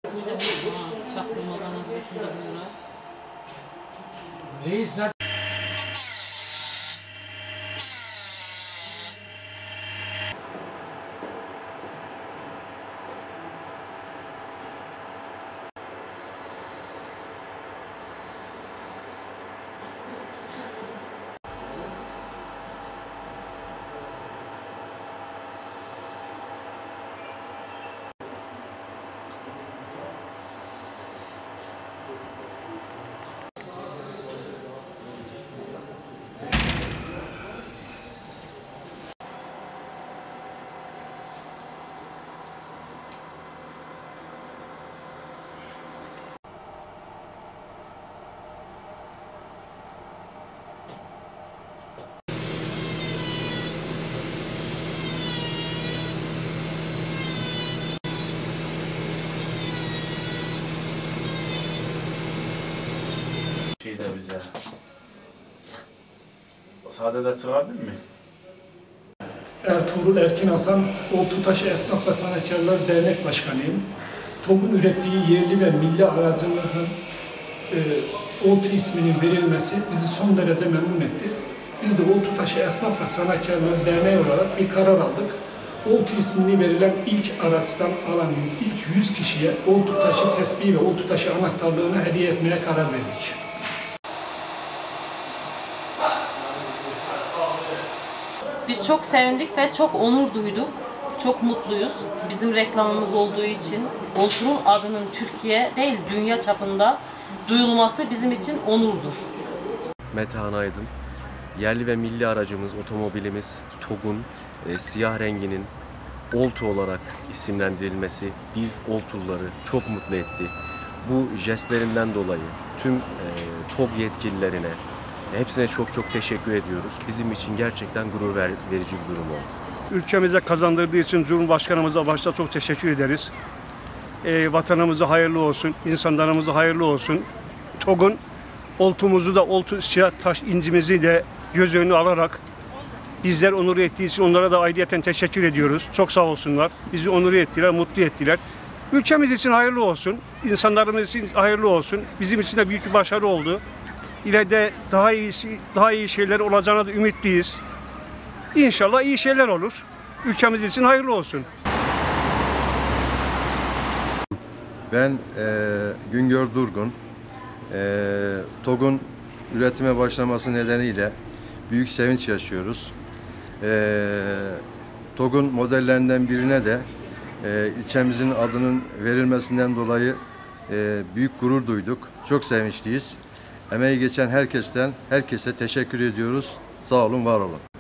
Çaktırmadan arasında bunlar. Reis zaten... de bize. Sadede çıkardın mı? Ertuğrul Erkin Hasan, Oltutaşı Esnaf ve Sanatkarlar Dernek Başkanıyım. TOG'un ürettiği yerli ve milli aracımızın Oltu isminin verilmesi bizi son derece memnun etti. Biz de Oltutaşı Esnaf ve Sanatkarlar Derneği olarak bir karar aldık. Oltu ismini verilen ilk araçtan alan ilk 100 kişiye Oltutaşı tesbihi ve Oltutaşı anahtarlığını hediye etmeye karar verdik. Biz çok sevindik ve çok onur duyduk. Çok mutluyuz. Bizim reklamımız olduğu için Oltu'nun adının Türkiye değil dünya çapında duyulması bizim için onurdur. Metehan Aydın, yerli ve milli aracımız, otomobilimiz TOG'un siyah renginin Oltu olarak isimlendirilmesi biz Oltuluları çok mutlu etti. Bu jestlerinden dolayı tüm TOG yetkililerine, hepsine çok teşekkür ediyoruz. Bizim için gerçekten gurur verici bir durum oldu. Ülkemize kazandırdığı için Cumhurbaşkanımıza başta çok teşekkür ederiz. Vatanımıza hayırlı olsun, insanlarımıza hayırlı olsun. TOG'un oltumuzu da, oltu siyah taş incimizi de göz önüne alarak bizler onur ettiği için onlara da ayrıyeten teşekkür ediyoruz. Çok sağ olsunlar. Bizi onur ettiler, mutlu ettiler. Ülkemiz için hayırlı olsun, insanlarımız için hayırlı olsun. Bizim için de büyük bir başarı oldu. İleride daha iyi şeyler olacağına da ümitliyiz. İnşallah iyi şeyler olur. Ülkemiz için hayırlı olsun. Ben Güngör Durgun. TOG'un üretime başlaması nedeniyle büyük sevinç yaşıyoruz. TOG'un modellerinden birine de ilçemizin adının verilmesinden dolayı büyük gurur duyduk. Çok sevinçliyiz. Emeği geçen herkese teşekkür ediyoruz. Sağ olun, var olun.